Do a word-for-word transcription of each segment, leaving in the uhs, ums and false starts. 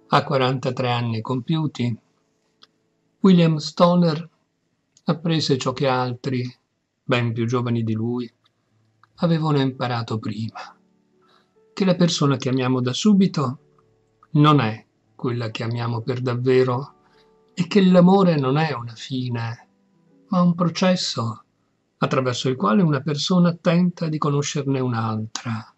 A quarantatré anni compiuti, William Stoner apprese ciò che altri, ben più giovani di lui, avevano imparato prima: che la persona che amiamo da subito non è quella che amiamo per davvero e che l'amore non è una fine, ma un processo attraverso il quale una persona tenta di conoscerne un'altra.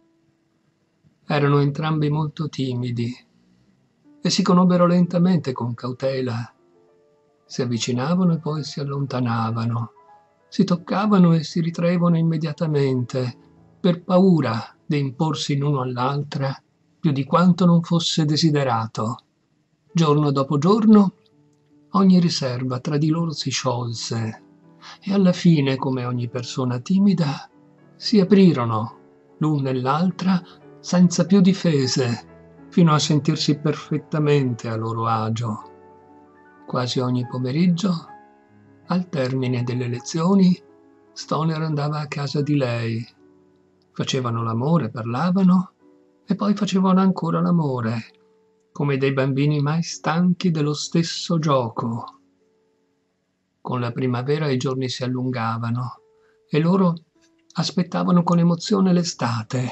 Erano entrambi molto timidi e si conobbero lentamente, con cautela. Si avvicinavano e poi si allontanavano, si toccavano e si ritraevano immediatamente, per paura di imporsi l'uno all'altra più di quanto non fosse desiderato. Giorno dopo giorno ogni riserva tra di loro si sciolse e alla fine, come ogni persona timida, si aprirono l'un nell'altra senza più difese, fino a sentirsi perfettamente a loro agio. Quasi ogni pomeriggio, al termine delle lezioni, Stoner andava a casa di lei. Facevano l'amore, parlavano e poi facevano ancora l'amore, come dei bambini mai stanchi dello stesso gioco. Con la primavera i giorni si allungavano e loro aspettavano con emozione l'estate.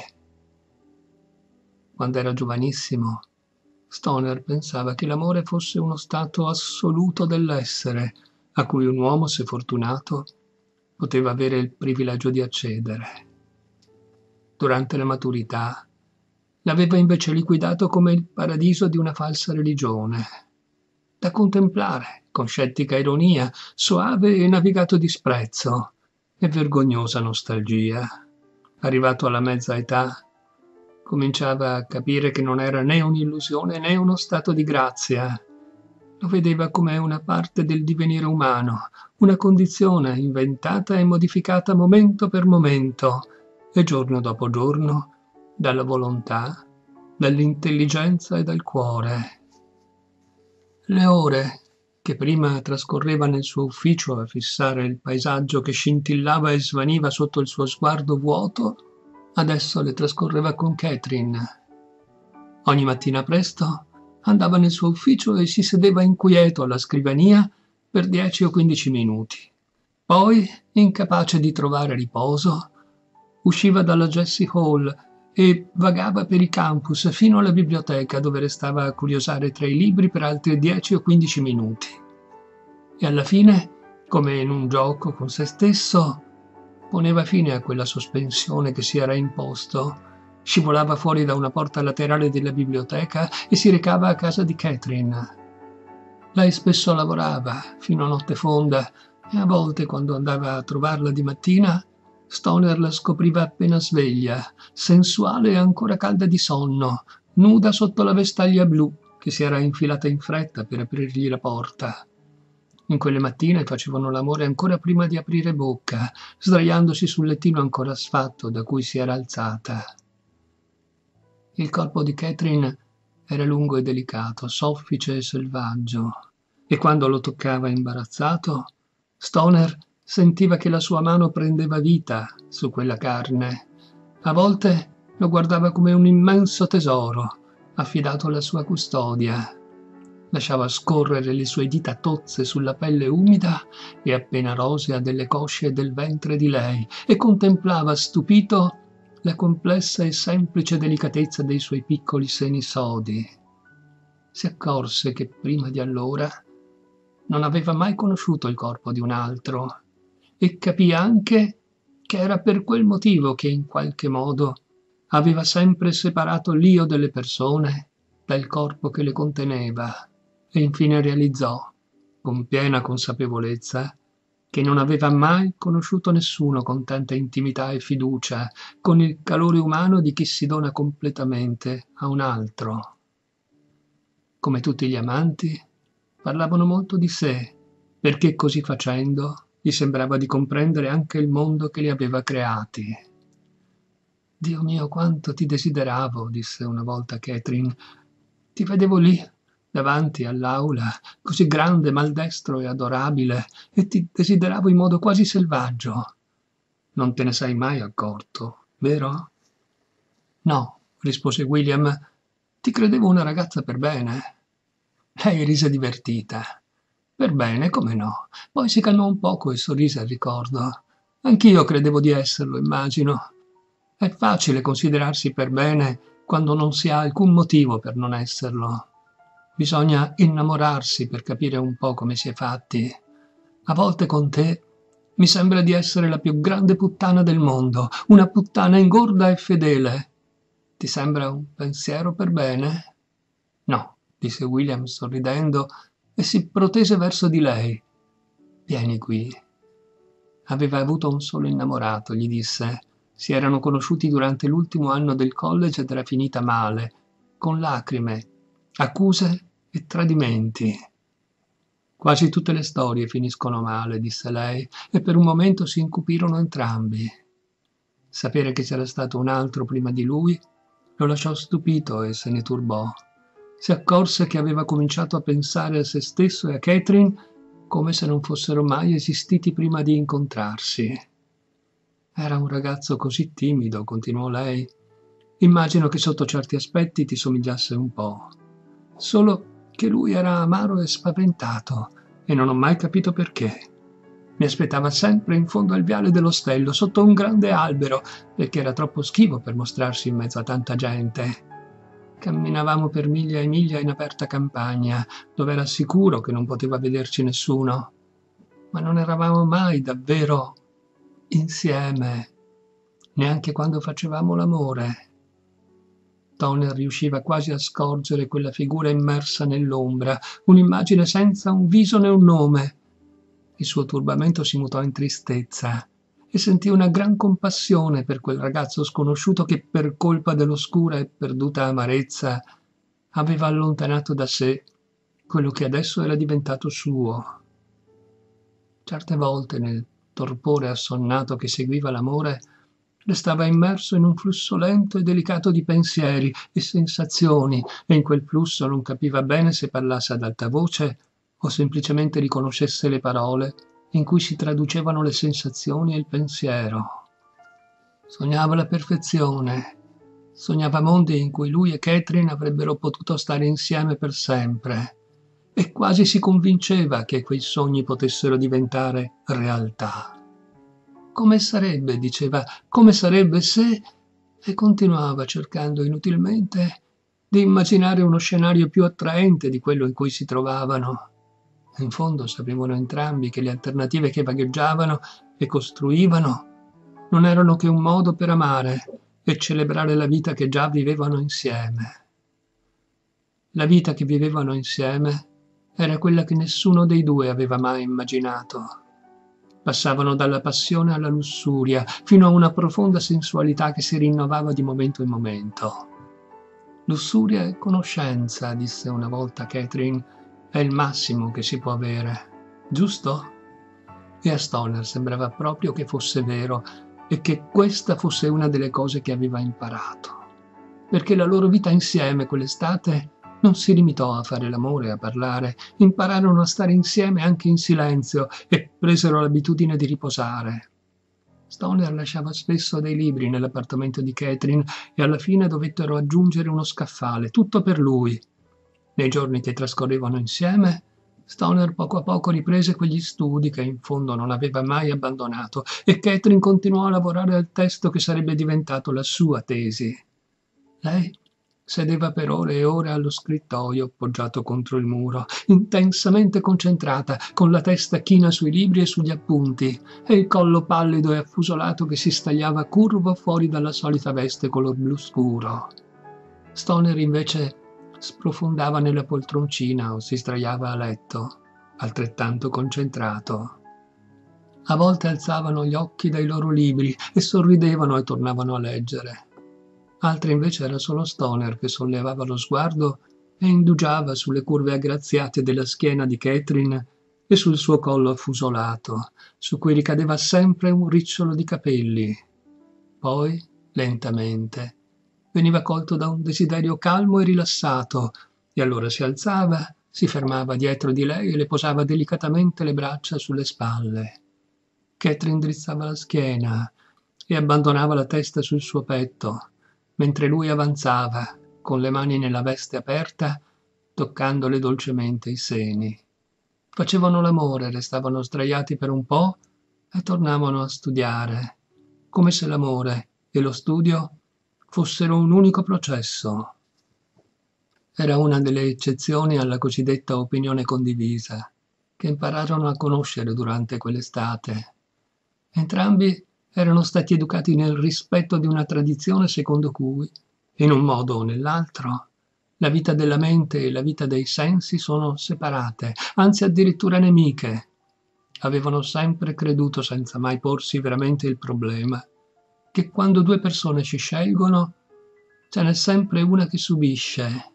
Quando era giovanissimo, Stoner pensava che l'amore fosse uno stato assoluto dell'essere, a cui un uomo, se fortunato, poteva avere il privilegio di accedere. Durante la maturità, l'aveva invece liquidato come il paradiso di una falsa religione, da contemplare con scettica ironia, soave e navigato disprezzo e vergognosa nostalgia. Arrivato alla mezza età, cominciava a capire che non era né un'illusione né uno stato di grazia. Lo vedeva come una parte del divenire umano, una condizione inventata e modificata momento per momento e giorno dopo giorno dalla volontà, dall'intelligenza e dal cuore. Le ore che prima trascorreva nel suo ufficio a fissare il paesaggio che scintillava e svaniva sotto il suo sguardo vuoto, adesso le trascorreva con Catherine. Ogni mattina presto andava nel suo ufficio e si sedeva inquieto alla scrivania per dieci o quindici minuti. Poi, incapace di trovare riposo, usciva dalla Jessie Hall e vagava per i campus fino alla biblioteca, dove restava a curiosare tra i libri per altri dieci o quindici minuti. E alla fine, come in un gioco con se stesso, poneva fine a quella sospensione che si era imposto, scivolava fuori da una porta laterale della biblioteca e si recava a casa di Catherine. Lei spesso lavorava fino a notte fonda e a volte, quando andava a trovarla di mattina, Stoner la scopriva appena sveglia, sensuale e ancora calda di sonno, nuda sotto la vestaglia blu che si era infilata in fretta per aprirgli la porta. In quelle mattine facevano l'amore ancora prima di aprire bocca, sdraiandosi sul lettino ancora sfatto da cui si era alzata. Il corpo di Catherine era lungo e delicato, soffice e selvaggio, e quando lo toccava imbarazzato, Stoner sentiva che la sua mano prendeva vita su quella carne. A volte lo guardava come un immenso tesoro, affidato alla sua custodia. Lasciava scorrere le sue dita tozze sulla pelle umida e appena rosea delle cosce e del ventre di lei e contemplava stupito la complessa e semplice delicatezza dei suoi piccoli seni sodi. Si accorse che prima di allora non aveva mai conosciuto il corpo di un altro e capì anche che era per quel motivo che in qualche modo aveva sempre separato l'io delle persone dal corpo che le conteneva, e infine realizzò, con piena consapevolezza, che non aveva mai conosciuto nessuno con tanta intimità e fiducia, con il calore umano di chi si dona completamente a un altro. Come tutti gli amanti, parlavano molto di sé, perché così facendo gli sembrava di comprendere anche il mondo che li aveva creati. «Dio mio, quanto ti desideravo», disse una volta Catherine. «Ti vedevo lì, davanti all'aula, così grande, maldestro e adorabile, e ti desideravo in modo quasi selvaggio. Non te ne sei mai accorto, vero?» «No», rispose William, Ti credevo una ragazza per bene. Lei rise divertita. Per bene, come no. Poi si calmò un poco e sorrise al ricordo. Anch'io credevo di esserlo, immagino. È facile considerarsi per bene quando non si ha alcun motivo per non esserlo. Bisogna innamorarsi per capire un po' come si è fatti. A volte con te mi sembra di essere la più grande puttana del mondo, una puttana ingorda e fedele. Ti sembra un pensiero per bene? No, disse William sorridendo e si protese verso di lei. Vieni qui. Aveva avuto un solo innamorato, gli disse. Si erano conosciuti durante l'ultimo anno del college ed era finita male, con lacrime, accuse e tradimenti. Quasi tutte le storie finiscono male, disse lei, e per un momento si incupirono entrambi. Sapere che c'era stato un altro prima di lui lo lasciò stupito e se ne turbò. Si accorse che aveva cominciato a pensare a se stesso e a Catherine come se non fossero mai esistiti prima di incontrarsi. Era un ragazzo così timido, continuò lei. Immagino che sotto certi aspetti ti somigliasse un po'. Solo che lui era amaro e spaventato e non ho mai capito perché. Mi aspettava sempre in fondo al viale dell'ostello, sotto un grande albero, perché era troppo schivo per mostrarsi in mezzo a tanta gente. Camminavamo per miglia e miglia in aperta campagna, dove era sicuro che non poteva vederci nessuno. Ma non eravamo mai davvero insieme, neanche quando facevamo l'amore. Toner riusciva quasi a scorgere quella figura immersa nell'ombra, un'immagine senza un viso né un nome. Il suo turbamento si mutò in tristezza e sentì una gran compassione per quel ragazzo sconosciuto che per colpa dell'oscura e perduta amarezza aveva allontanato da sé quello che adesso era diventato suo. Certe volte nel torpore assonnato che seguiva l'amore restava immerso in un flusso lento e delicato di pensieri e sensazioni e in quel flusso non capiva bene se parlasse ad alta voce o semplicemente riconoscesse le parole in cui si traducevano le sensazioni e il pensiero. Sognava la perfezione, sognava mondi in cui lui e Catherine avrebbero potuto stare insieme per sempre e quasi si convinceva che quei sogni potessero diventare realtà. Come sarebbe, diceva, come sarebbe se... e continuava cercando inutilmente di immaginare uno scenario più attraente di quello in cui si trovavano. In fondo sapevano entrambi che le alternative che vagheggiavano e costruivano non erano che un modo per amare e celebrare la vita che già vivevano insieme. La vita che vivevano insieme era quella che nessuno dei due aveva mai immaginato. Passavano dalla passione alla lussuria, fino a una profonda sensualità che si rinnovava di momento in momento. Lussuria e conoscenza, disse una volta Catherine, è il massimo che si può avere, giusto? E a Stoner sembrava proprio che fosse vero e che questa fosse una delle cose che aveva imparato. Perché la loro vita insieme quell'estate non si limitò a fare l'amore e a parlare, impararono a stare insieme anche in silenzio e presero l'abitudine di riposare. Stoner lasciava spesso dei libri nell'appartamento di Catherine e alla fine dovettero aggiungere uno scaffale, tutto per lui. Nei giorni che trascorrevano insieme, Stoner poco a poco riprese quegli studi che in fondo non aveva mai abbandonato e Catherine continuò a lavorare al testo che sarebbe diventato la sua tesi. Lei sedeva per ore e ore allo scrittoio appoggiato contro il muro, intensamente concentrata, con la testa china sui libri e sugli appunti, e il collo pallido e affusolato che si stagliava curvo fuori dalla solita veste color blu scuro. Stoner invece sprofondava nella poltroncina o si sdraiava a letto, altrettanto concentrato. A volte alzavano gli occhi dai loro libri e sorridevano e tornavano a leggere. Altre invece era solo Stoner che sollevava lo sguardo e indugiava sulle curve aggraziate della schiena di Catherine e sul suo collo affusolato, su cui ricadeva sempre un ricciolo di capelli. Poi, lentamente, veniva colto da un desiderio calmo e rilassato, e allora si alzava, si fermava dietro di lei e le posava delicatamente le braccia sulle spalle. Catherine drizzava la schiena e abbandonava la testa sul suo petto, mentre lui avanzava, con le mani nella veste aperta, toccandole dolcemente i seni. Facevano l'amore, restavano sdraiati per un po' e tornavano a studiare, come se l'amore e lo studio fossero un unico processo. Era una delle eccezioni alla cosiddetta opinione condivisa, che impararono a conoscere durante quell'estate. Entrambi erano stati educati nel rispetto di una tradizione secondo cui, in un modo o nell'altro, la vita della mente e la vita dei sensi sono separate, anzi addirittura nemiche. Avevano sempre creduto, senza mai porsi veramente il problema, che quando due persone si scelgono, ce n'è sempre una che subisce.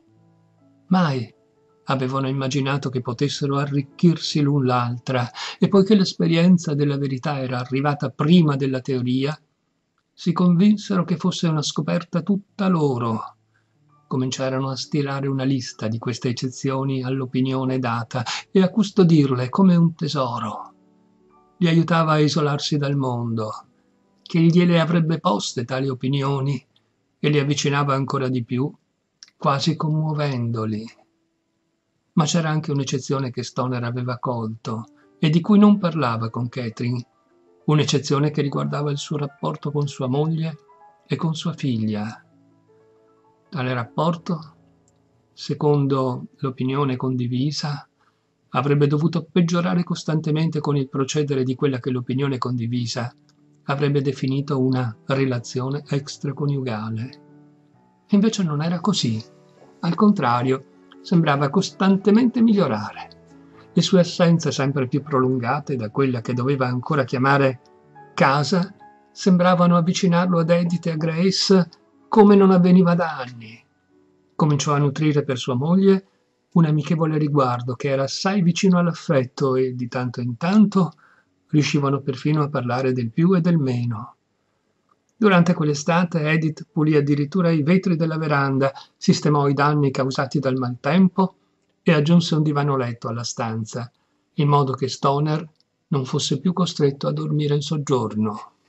Mai avevano immaginato che potessero arricchirsi l'un l'altra, e poiché l'esperienza della verità era arrivata prima della teoria, si convinsero che fosse una scoperta tutta loro. Cominciarono a stilare una lista di queste eccezioni all'opinione data e a custodirle come un tesoro. Li aiutava a isolarsi dal mondo, che gliele avrebbe poste tali opinioni, e li avvicinava ancora di più, quasi commuovendoli. Ma c'era anche un'eccezione che Stoner aveva colto e di cui non parlava con Katherine, un'eccezione che riguardava il suo rapporto con sua moglie e con sua figlia. Tale rapporto, secondo l'opinione condivisa, avrebbe dovuto peggiorare costantemente con il procedere di quella che l'opinione condivisa avrebbe definito una relazione extraconiugale. Invece non era così. Al contrario, sembrava costantemente migliorare. Le sue assenze sempre più prolungate da quella che doveva ancora chiamare casa sembravano avvicinarlo ad Edith e a Grace come non avveniva da anni. Cominciò a nutrire per sua moglie un amichevole riguardo che era assai vicino all'affetto e di tanto in tanto riuscivano perfino a parlare del più e del meno. Durante quell'estate Edith pulì addirittura i vetri della veranda, sistemò i danni causati dal maltempo e aggiunse un divano letto alla stanza, in modo che Stoner non fosse più costretto a dormire in soggiorno.